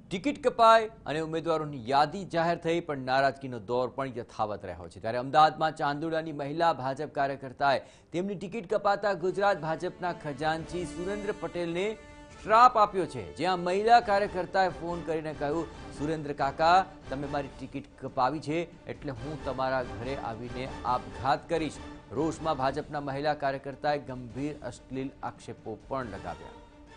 Ticket કપાઈ અને ઉમેદવારોની યાદી જાહેર થઈ, પણ નારાજગીનો દોર પણ યથાવત રહ્યો છે। ત્યારે અમદાવાદમાં ચાંદોડાની મહિલા ભાજપ કાર્યકર્તાએ તેમની ટિકિટ કપાતા ગુજરાત ભાજપના ખજાનચી સુરેન્દ્ર પટેલને શ્રાપ આપ્યો છે। જ્યાં મહિલા કાર્યકર્તાએ ફોન કરીને કહ્યું, સુરેન્દ્ર કાકા, તમે મારી ટિકિટ કપાવી છે એટલે હું તમારા ઘરે આવીને આપઘાત કરીશ। રોષમાં ભાજપના મહિલા કાર્યકર્તાએ ગંભીર અશ્લીલ આક્ષેપો પણ લગાવ્યા।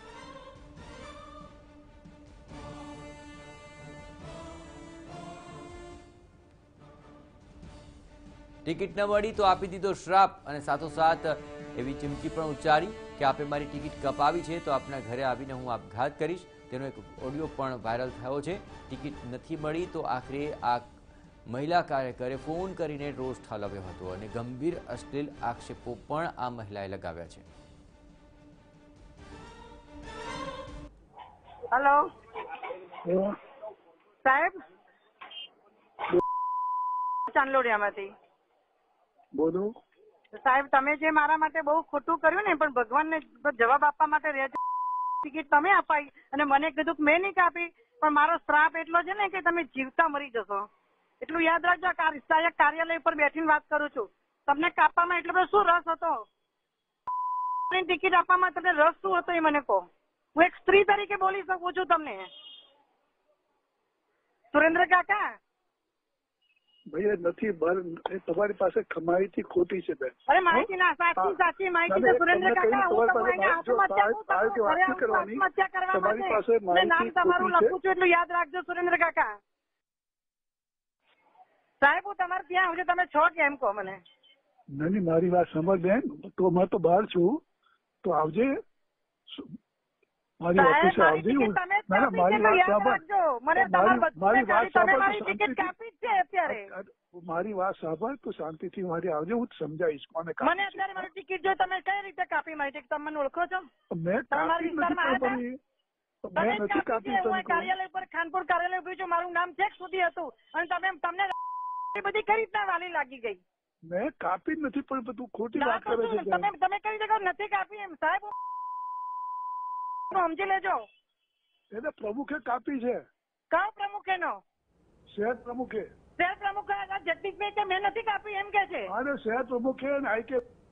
ટિકિટ ન મળી તો આપી દીધો શ્રાપ અને સાથોસાથ એવી ચીમકી પણ ઉચ્ચારી કે આપે મારી ટિકિટ કપાવી છે તો આપના ઘરે આવીને હું આપઘાત કરીશ। તેનો એક ઓડિયો પણ વાયરલ થયો છે। ટિકિટ નથી મળી તો આખરે આ મહિલા કાર્યકરે ફોન કરીને રોષ ઠાલવ્યો હતો અને ગંભીર અશ્લીલ આક્ષેપો પણ આ મહિલાએ લગાવ્યા છે। હેલો સાહેબ, ચાંદલોડિયામાંથી બોલો સાહેબ, તમે જે મારા માટે બહુ ખોટું કર્યું ને, પણ ભગવાનને જવાબ આપવા માટે રહેજો। ટિકિટ તમે અપાઈ અને મને કીધું કે મેં નહીં કાપી, પણ મારો શ્રાપ એટલો છે ને કે તમે જીવતા મરી જશો। એટલું યાદ રાખજો। કાર્યાલય પર બેઠીને વાત કરું છું। તમને કાપવામાં એટલો બધો શું રસ હતો? ટિકિટ આપવામાં તમને રસ શું હતો એ મને કહો। હું એક સ્ત્રી તરીકે બોલી શકું છું તમને। સુરેન્દ્ર કાકા ભાઈ નથી તમારી પાસે માહિતી ખોટી છે બેન। અરે માહિતી ના, સાચી માહિતી છે સુરેન્દ્ર કાકા। હું તમારી આત્મહત્યા કરવાની તમારી પાસે નામ તમારું લખું છું એટલું યાદ રાખજો સુરેન્દ્ર કાકા। સાહેબ, હું તમારે ત્યાં આવજો, તમે છો કે એમ કહો મને। નહીં, મારી વાત સમજ બેન, તો હું તો બહાર છું, તો આવજે મારી ઓફિસે આવજે। મારી વાત સાંભળ, તું શાંતિથી મારી આવજે, હું સમજાવીશ કોને કાપી। મને અત્યારે મારી ટિકિટ જો તમે કઈ રીતે કાપી મારી ટિકિટ? તમે મને ઓળખો છો? મેં કાપી નથી કાપી। કાર્યાલય પર ખાનપુર કાર્યાલય ઉભી છું, મારું નામ ચેક સુધી હતું અને તમને બધી કઈ રીતના વાલી લાગી ગઈ? મેં કાપી નથી, પણ તું ખોટી વાત કરે છે। તમે કઈ રીતે નથી કાપી એમ? સાહેબ સમજી લેજો। એને પ્રમુખે કાપી છે। કયો પ્રમુખે નો? શહેર પ્રમુખે જગદીશભાઈ કે મેં નથી કાપી એમ કે છે। અરે શહેર પ્રમુખે